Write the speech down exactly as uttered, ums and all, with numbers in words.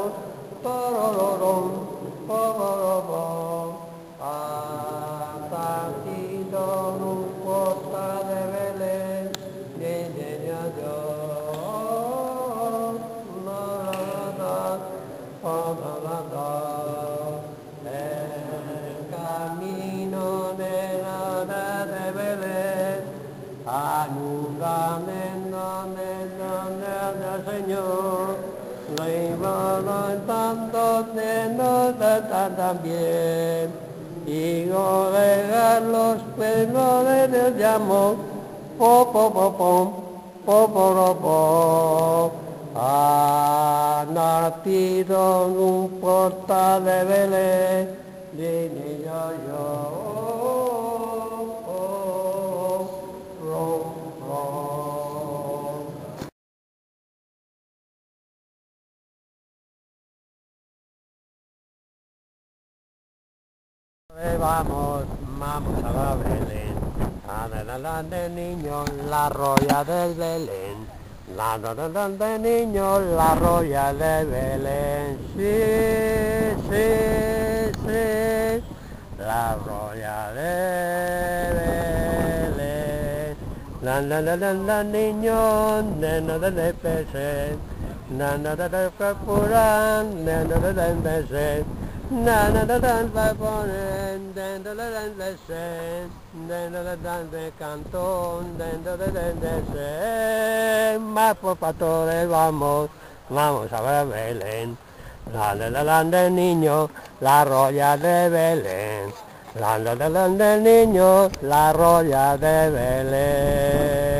pororón, pororón, ha nacido en un portal de Belén, niña Dios, la la la, la la, el camino de la de Belén, ayúdame, dame, dame, dame, Señor. Tanto de nos también y oregar los pelos de llamo po po po pom po po po ha nacido en un portal de Belén niño yo. Vamos, vamos a la Belén, la la la de niños, la rolla de Belén, la la la la de niños, la rolla de Belén, sí, sí, sí, la rolla de Belén, la la la la la niños, nena de peces, nana de capurán, nena de peces. Na na na na na ponen dentro de la sen dentro de de cantón dentro de de sen más por pastores vamos vamos a ver Belén la la la de niño la rolla de Belén la la la de niño la rolla de Belén.